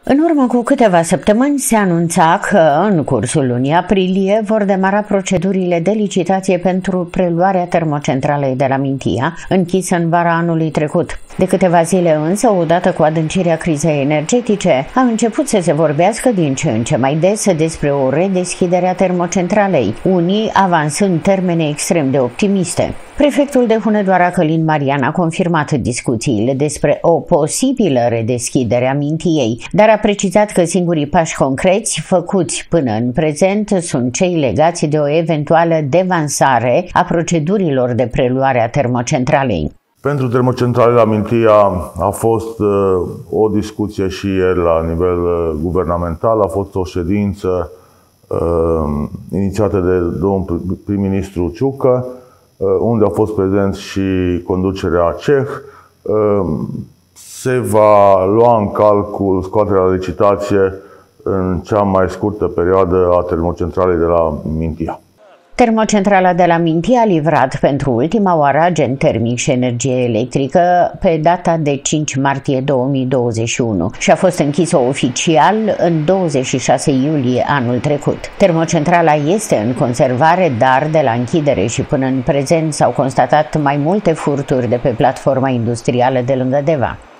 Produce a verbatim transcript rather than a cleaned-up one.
În urmă cu câteva săptămâni se anunța că în cursul lunii aprilie vor demara procedurile de licitație pentru preluarea termocentralei de la Mintia, închisă în vara anului trecut. De câteva zile însă, odată cu adâncirea crizei energetice, a început să se vorbească din ce în ce mai des despre o redeschidere a termocentralei, unii avansând termene extrem de optimiste. Prefectul de Hunedoara, Călin Marian, a confirmat discuțiile despre o posibilă redeschidere a Mintiei, dar a precizat că singurii pași concreți făcuți până în prezent sunt cei legați de o eventuală devansare a procedurilor de preluare a termocentralei. Pentru termocentrale la Mintia a fost uh, o discuție și ieri la nivel uh, guvernamental, a fost o ședință uh, inițiată de domnul prim-ministru Ciucă, uh, unde a fost prezent și conducerea ceh. Uh, se va lua în calcul scoaterea la licitație în cea mai scurtă perioadă a termocentralei de la Mintia. Termocentrala de la Mintia a livrat pentru ultima oară agent termic și energie electrică pe data de cinci martie două mii douăzeci și unu și a fost închisă oficial în douăzeci și șase iulie anul trecut. Termocentrala este în conservare, dar de la închidere și până în prezent s-au constatat mai multe furturi de pe platforma industrială de lângă Deva.